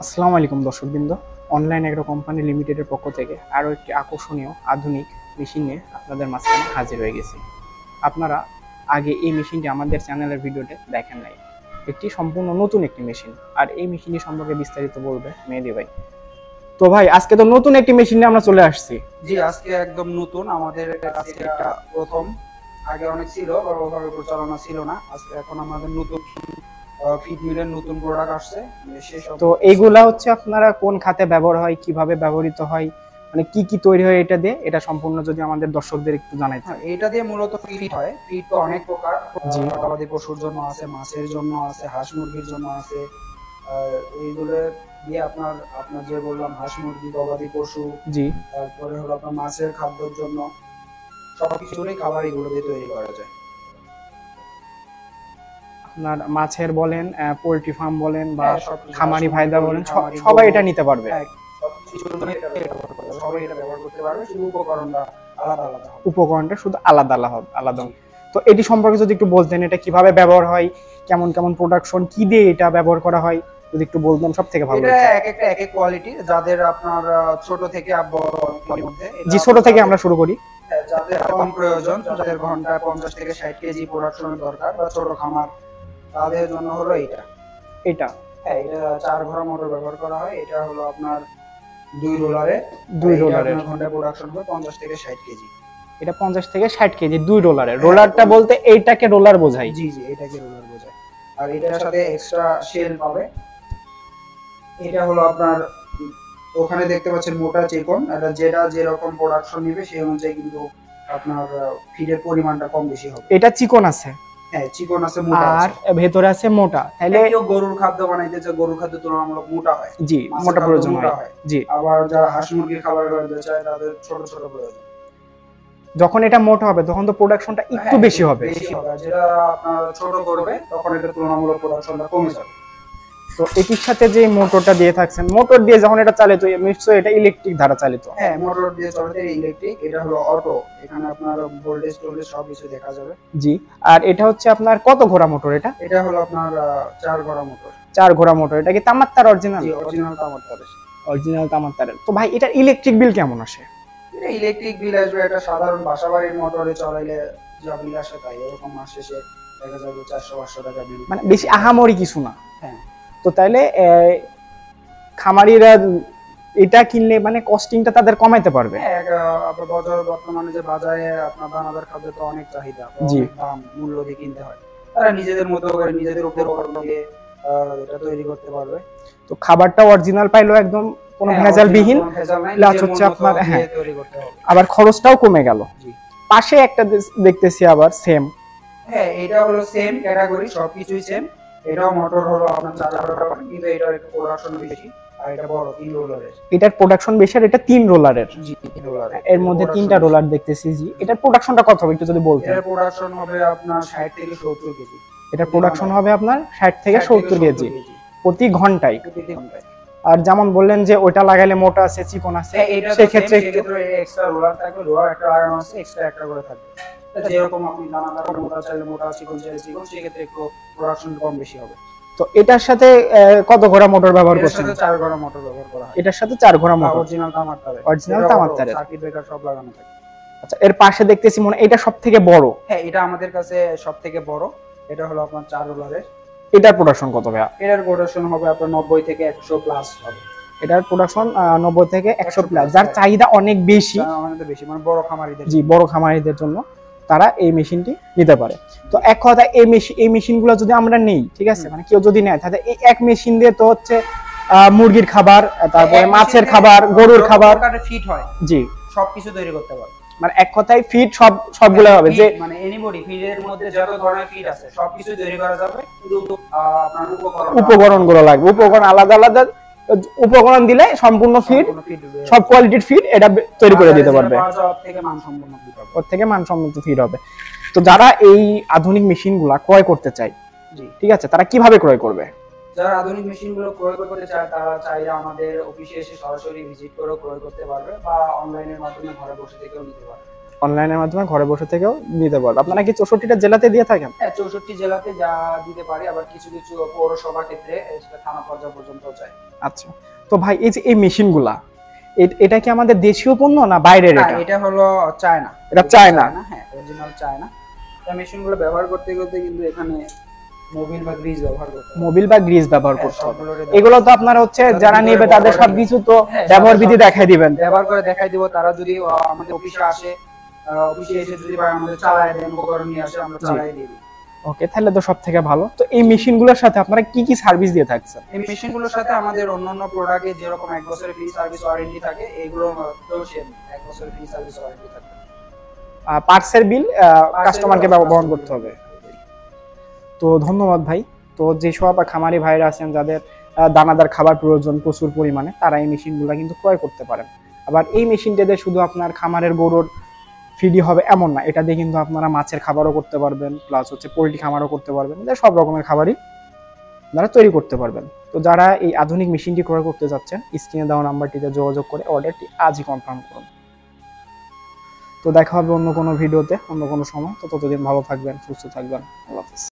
আসসালামু আলাইকুম দর্শকবৃন্দ। অনলাইন এগ্রো কোম্পানি লিমিটেডের পক্ষ থেকে আরও একটি আকর্ষণীয় আধুনিক মেশিন নিয়ে আপনাদের মাঝখানে হাজির হয়ে গেছি। আপনারা আগে এই মেশিনটি আমাদের চ্যানেলের ভিডিওতে দেখেন নাই। একটি সম্পূর্ণ নতুন একটি মেশিন, আর এই মেশিনটি সম্পর্কে বিস্তারিত বলবে মেহেদী ভাই। তো ভাই, আজকে তো নতুন একটি মেশিন নিয়ে আমরা চলে আসছি। জি, আজকে একদম নতুন আমাদের কাছে এটা প্রথম। আগে অনেক ছিল, ওভাবে প্রচারণা ছিল না। আজকে এখন আমাদের নতুন ফিড মিলের নতুন প্রোডাক্ট আসছে। তো এইগুলা হচ্ছে আপনারা কোন খাতে ব্যবহার হয়, কিভাবে ব্যবহৃত হয়, মানে কি কি তৈরি হয় এটা দিয়ে, এটা সম্পূর্ণ যদি আমাদের দর্শকদের একটু জানাইতেন। এটা দিয়ে মূলত ফিড হয়। ফিড তো অনেক প্রকার, জি, গবাদি পশুর জন্য আছে, মাছের জন্য আছে, হাঁস মুরগির জন্য আছে। এইগুলো দিয়ে আপনার আপনার যে বললাম হাঁস মুরগি, গবাদি পশু, জি, তারপরে হলো আপনার মাছের খাদ্যের জন্য সবকিছুরই খাবার এগুলো দিয়ে তৈরি করা যায়। আপনার মাছের বলেন, পোল্ট্রি ফার্ম বলেন বা সবকিছু, খামারি ভাইদা বলেন, খামারি, সবাই এটা নিতে পারবে। সবকিছুর জন্য এটা ব্যবহার করতে পারবে। সবাই এটা ব্যবহার করতে পারবে, শুধু উপকরণটা আলাদা আলাদা হবে। উপকরণটা শুধু আলাদা আলাদা হবে, আলাদা। জি। তো এটি সম্পর্কে যদি একটু বলতেন, এটা কিভাবে ব্যবহার হয়, কেমন কেমন প্রোডাকশন, কি দিয়ে এটা ব্যবহার করা হয়, যদি একটু বলতেন সব থেকে ভালো এটা হতো। এক একটা এক এক কোয়ালিটি, যাদের আপনার ছোট থেকে বড় মধ্যে। জি, ছোট থেকে আমরা শুরু করি। যাদের কম প্রয়োজন, যাদের ঘন্টায় 50 থেকে 60 কেজি প্রোডাকশনের দরকার বা ছোট খামার, তাদের জন্য হলো এটা। এটা এটা 4 ঘোড়া মোটর ব্যবহার করা হয়। এটা হলো আপনার 2 রোলারের ঘন্টায় প্রোডাকশন হবে 50 থেকে 60 কেজি। এটা 50 থেকে 60 কেজি, 2 রোলারের। রোলারটা বলতে এইটাকে রোলার বোঝাই। জি জি, এটাকে রোলার বোঝায়। আর এটার সাথে এক্সট্রা শেল পাবে। এটা হলো আপনার ওখানে দেখতে পাচ্ছেন মোটা চিকন, এটা যেটা যেরকম প্রোডাকশন নেবে সেই অনুযায়ী কিন্তু আপনার ফিডের পরিমাণটা কম বেশি হবে। এটা চিকন আছে, হ্যাঁ চিকন আছে, মোটা আর আছে, ভেতরে আছে মোটা। তাহলে কেউ গরুর খাদ্য বানাইতে চায়, গরুর খাদ্য তুলনামূলক মোটা হয়। জি, মোটা প্রয়োজন হয়। জি, আবার যারা হাঁস মুরগির খাবার বানাইতে চায় তাদের ছোট ছোট প্রয়োজন। যখন এটা মোটা হবে তখন তো প্রোডাকশনটা একটু বেশি হবে। আর যেটা আপনার ছোট করবে তখন এটা তুলনামূলক প্রোডাকশনটা কমে যাবে। তো এটির সাথে যে মোটরটা দিয়ে থাকছেন, মোটর দিয়ে যখন এটা চালিত, নিশ্চয়ই এটা ইলেকট্রিক দ্বারা চালিত। হ্যাঁ, মোটর দিয়ে চলে, ইলেকট্রিক। এটা হলো অটো, এখানে আপনার ভোল্টেজ টোল্টেজ সবকিছু দেখা যাবে। জি, আর এটা হচ্ছে আপনার কত ঘোড়া মোটর? এটা হলো আপনার 4 ঘোড়া মোটর। 4 ঘোড়া মোটর। এটা কি তামার তার অরিজিনাল? জি, অরিজিনাল তামার তারের। অরিজিনাল তামার তারের। তো ভাই, এটার ইলেকট্রিক বিল কেমন আসে? এটা ইলেকট্রিক বিল আসবে, এটা সাধারণ বাসাবাড়ির মোটরে চালাইলে যা বিল আসে তাই এরকম মাস শেষে দেখা যাবে 400-500 টাকা বিল। মানে বেশি আহামরি কিছু না। হ্যাঁ। তো তাইলে খামারিরা এটা কিনলে মানে কস্টিংটা তাদের কমাইতে পারবে। হ্যাঁ, আপনার বর্তমানে যে বাজারে আপনার দানাদার খাদ্য তো অনেক চাহিদা, জি, অনেক দাম, মূল্য দিয়ে কিনতে হয়। তারা নিজেদের মতো করে নিজেদের উপকরণ দিয়ে এটা তৈরি করতে পারবে। তো খাবারটা অরিজিনাল পাইলো, একদম কোনো ভেজাল বিহীন, প্লাস হচ্ছে আপনার হ্যাঁ তৈরি করতে হবে। আবার খরচটাও কমে গেল। জি। পাশে একটা দেখতেছি আবার সেম। হ্যাঁ, এটা হলো সেম ক্যাটাগরি, সবকিছুই সেম। এটাও মোটর হলো আপনার 4 ঘোড়া, কিন্তু এটার একটু প্রোডাকশন বেশি, আর এটা বড় 3 রোলারের। এটার প্রোডাকশন বেশি, আর এটা 3 রোলারের। জি, 3 রোলারের। এর মধ্যে 3টা রোলার দেখতেছি। জি, এটার প্রোডাকশনটা কত হবে একটু যদি বলতেন। এটার প্রোডাকশন হবে আপনার 60 থেকে 70 কেজি। এটার প্রোডাকশন হবে আপনার 60 থেকে 70 কেজি প্রতি ঘন্টায়। আর যেমন বললেন যে ওটা লাগাইলে মোটা আছে, চিকন আছে, সেই ক্ষেত্রে এক্সট্রা রোলার থাকবে, রোলার একটা লাগানো আছে, এক্সট্রা একটা করে থাকবে। যেরকম আপনি দানাদার মোটা চাইলে মোটা, চিকন চাইলে চিকন, সেই ক্ষেত্রে একটু প্রোডাকশন কম বেশি হবে। তো এটার সাথে কত ঘোড়া মোটর ব্যবহার করছেন? এটার সাথে 4 ঘোড়া মোটর ব্যবহার করা হয়। এটার সাথে 4 ঘোড়া মোটর, অরিজিনাল তামার তারের। অরিজিনাল তামার তারের। সার্কিট ব্রেকার সব লাগানো থাকে। আচ্ছা, এর পাশে দেখতেছি মনে এটা সবথেকে বড়। হ্যাঁ, এটা আমাদের কাছে সবথেকে বড়। এটা হলো আপনার 4 রোলারের। এটার প্রোডাকশন কত ভাইয়া? এটার প্রোডাকশন হবে আপনার 90 থেকে 100 প্লাস হবে। এটার প্রোডাকশন 90 থেকে 100 প্লাস, যার চাহিদা অনেক বেশি, আমাদের বেশি মানে বড় খামারিদের। জি, বড় খামারিদের জন্য তারা এই মেশিনটি নিতে পারে। তো এক কথা, এই মেশিনগুলো যদি আমরা নেই, ঠিক আছে, মানে কেউ যদি নেয়, তাহলে এই এক মেশিন দিয়ে তো হচ্ছে মুরগির খাবার, তারপরে মাছের খাবার, গরুর খাবার ফিট হয়। জি, সবকিছু তৈরি করতে পারবে। মানে এক কথায় ফিড সবগুলো হবে। যে মানে এনিবডি ফিডের মধ্যে যত ধরনের ফিড আছে সবকিছু তৈরি করা যাবে, কিন্তু আপনার উপকরণগুলো লাগবে। উপকরণ আলাদা আলাদা উপকরণ দিলে সম্পূর্ণ ফিড, সব কোয়ালিটির ফিড এটা তৈরি করে দিতে পারবে। ওর থেকে মানসম্মত ফিড হবে। তো যারা এই আধুনিক মেশিনগুলো ক্রয় করতে চায়, জি, ঠিক আছে, তারা কিভাবে ক্রয় করবে? যারা আধুনিক মেশিনগুলো ক্রয় করতে চায় তারা চাইলে আমাদের অফিসে এসে সরাসরি ভিজিট করে ক্রয় করতে পারবে, বা অনলাইনের মাধ্যমে ঘরে বসে থেকেও নিতে পারবে। অনলাইনের মাধ্যমে ঘরে বসে থেকেও নিতে পারবে। আপনারা কি 64টা জেলাতে দিয়ে থাকেন? হ্যাঁ, 64 জেলাতে যা দিতে পারি, আবার কিছু কিছু পৌরসভা ক্ষেত্রে সেটা থানা পর্যায় পর্যন্ত যায়। আচ্ছা, তো ভাই এই যে এই মেশিনগুলা, এটা কি আমাদের দেশীয় পণ্য না বাইরের? না, এটা এটা হলো চায়না। এটা চায়না? হ্যাঁ, অরিজিনাল চায়না। এই মেশিনগুলো ব্যবহার করতে গেলে কিন্তু এখানে মোবিল বা গ্রিজ ব্যবহার করতে হবে। মোবিল বা গ্রিজ ব্যবহার হ্যাঁ, করতে হবে। সবগুলোরই ব্যবহার এগুলো তো আপনারা হচ্ছে যারা নেবে তাদের সবকিছু তো হ্যাঁ, ব্যবহার বিধি দেখাই দিবেন। ব্যবহার করে দেখাই দিব। তারা যদি আমাদের অফিসে আসে, অফিসে এসে যদি ভাই আমাদের চালায় দেন, উপকরণ নিয়ে আসে, আমরা চালাই দিই। ওকে, তাহলে তো সব থেকে ভালো। তো এই মেশিনগুলোর সাথে আপনারা কি কি সার্ভিস দিয়ে থাকছেন? এই মেশিনগুলোর সাথে আমাদের অন্যান্য প্রোডাক্টে যেরকম 1 বছরের ফ্রি সার্ভিস ওয়ারেন্টি থাকে, এগুলোর মধ্যেও সেম 1 বছরের ফ্রি সার্ভিস ওয়ারেন্টি থাকে। পার্টসের বিল কাস্টমারকে বহন করতে হবে। তো ধন্যবাদ ভাই। তো যেসব খামারি ভাইরা আছেন যাদের দানাদার খাবার প্রয়োজন প্রচুর পরিমাণে, তারা এই মেশিনগুলো কিন্তু ক্রয় করতে পারেন। আবার এই মেশিনটা দিয়ে শুধু আপনার খামারের গরুর ফিডই হবে এমন না, এটা দিয়ে কিন্তু আপনারা মাছের খাবারও করতে পারবেন, প্লাস হচ্ছে পোল্ট্রি খামারও করতে পারবেন, সব রকমের খাবারই আপনারা তৈরি করতে পারবেন। তো যারা এই আধুনিক মেশিনটি ক্রয় করতে যাচ্ছেন, স্ক্রিনে দেওয়া নাম্বারটিতে যোগাযোগ করে অর্ডারটি আজই কনফার্ম করুন। তো দেখা হবে অন্য কোনো ভিডিওতে, অন্য কোনো সময়। তো ততদিন ভালো থাকবেন, সুস্থ থাকবেন। আল্লাহ হাফেজ।